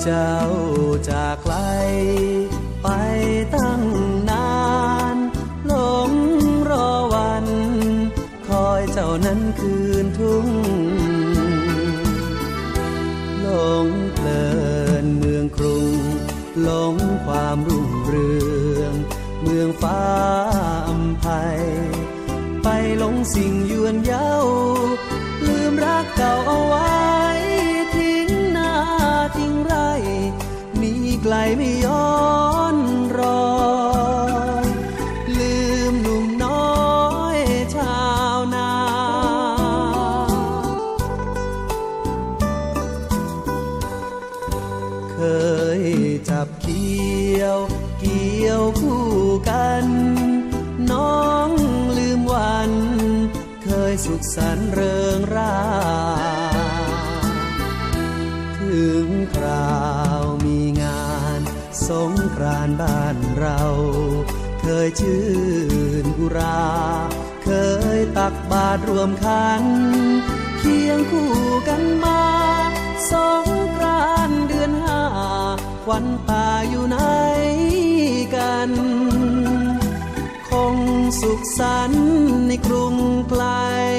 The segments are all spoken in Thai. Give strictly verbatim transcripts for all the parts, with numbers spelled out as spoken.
เจ้าจากไกลไปตั้งนานหลงรอวันคอยเจ้านั้นคืนทุ่งหลงเพลินเมืองกรุงหลงความรุ่งเรืองเมืองฟ้าอำไพไปหลงสิ่งยวนเย้าลืมรักเก่าเอาไว้ทิ้งหน้าทิ้งไรหนีไกลไม่ย้อนรอยลืมหนุ่มน้อยชาวนาเคยจับเกี่ยวเกี่ยวคู่กันน้องลืมวันเคยสุขสันต์เริงร่าถึงคราวมีงานสงกรานต์บ้านเราเคยชื่นอุราเคยตักบาตรรวมขันเคียงคู่กันมาสงกรานต์เดือนห้าควันป่าอยู่ไหนกันคงสุขสันต์ในกรุงไกล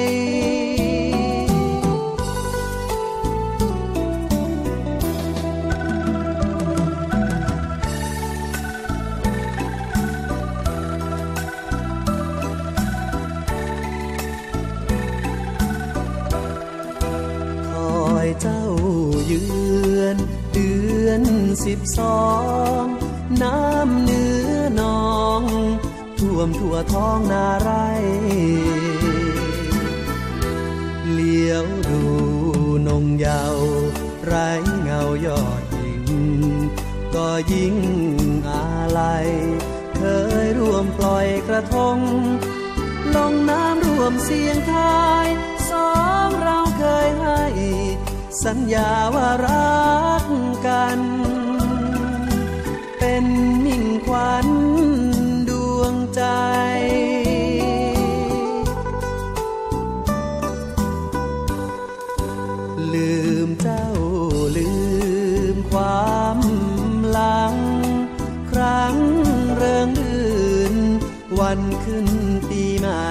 คอยเจ้าเยือนเดือนสิบสองน้ำเนื้อนองท่วมทั่วท้องนาไร่เลี้ยวดูนงเยาว์ไร้เงายอดหญิงก็ยิ่งอาลัยเคยร่วมปล่อยกระทงลงน้ำร่วมเสียงทายสองเราเคยให้สัญญาว่ารักกันเป็นมิ่งขวัญดวงใจลืมเจ้าลืมความหลังครั้งเริงรื่นวันขึ้นปีใหม่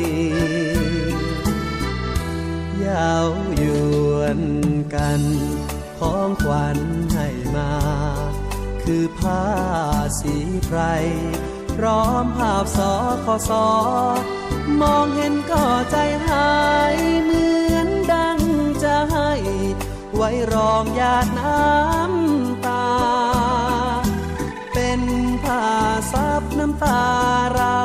ยาวยวนกันของขวัญให้มาคือผ้าสีไพรพร้อมภาพสอคอสอมองเห็นก็ใจหายเหมือนดังจะให้ไว้รองหยาดน้ำตาเป็นผ้าซับน้ำตารา